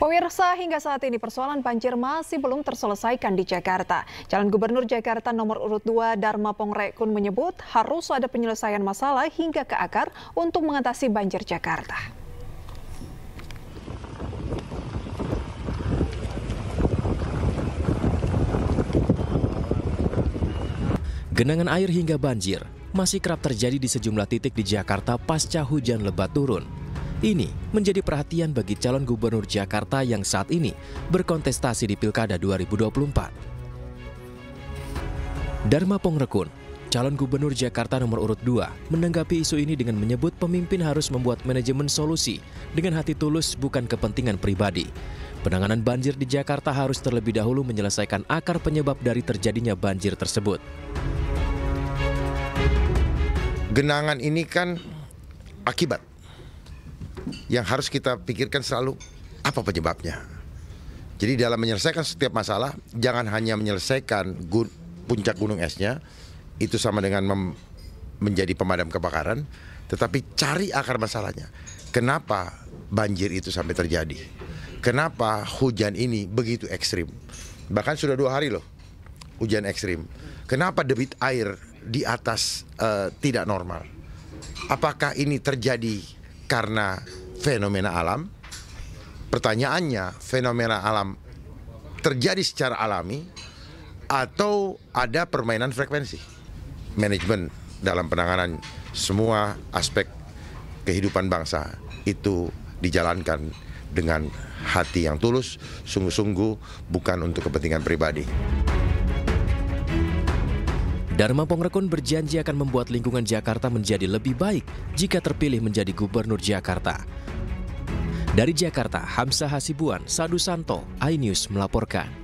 Pemirsa, hingga saat ini persoalan banjir masih belum terselesaikan di Jakarta. Calon Gubernur Jakarta nomor urut 2 Dharma Pongrekun menyebut harus ada penyelesaian masalah hingga ke akar untuk mengatasi banjir Jakarta. Genangan air hingga banjir masih kerap terjadi di sejumlah titik di Jakarta pasca hujan lebat turun. Ini menjadi perhatian bagi calon gubernur Jakarta yang saat ini berkontestasi di Pilkada 2024. Dharma Pongrekun, calon gubernur Jakarta nomor urut 2, menanggapi isu ini dengan menyebut pemimpin harus membuat manajemen solusi dengan hati tulus bukan kepentingan pribadi. Penanganan banjir di Jakarta harus terlebih dahulu menyelesaikan akar penyebab dari terjadinya banjir tersebut. Genangan ini kan akibat yang harus kita pikirkan selalu apa penyebabnya. Jadi dalam menyelesaikan setiap masalah, jangan hanya menyelesaikan puncak gunung esnya, itu sama dengan menjadi pemadam kebakaran, tetapi cari akar masalahnya. Kenapa banjir itu sampai terjadi? Kenapa hujan ini begitu ekstrim? Bahkan sudah 2 hari loh hujan ekstrim. Kenapa debit air di atas tidak normal? Apakah ini terjadi karena fenomena alam? Pertanyaannya, fenomena alam terjadi secara alami atau ada permainan frekuensi? Manajemen dalam penanganan semua aspek kehidupan bangsa itu dijalankan dengan hati yang tulus, sungguh-sungguh, bukan untuk kepentingan pribadi. Dharma Pongrekun berjanji akan membuat lingkungan Jakarta menjadi lebih baik jika terpilih menjadi gubernur Jakarta. Dari Jakarta, Hamzah Hasibuan, Sadu Santo, iNews melaporkan.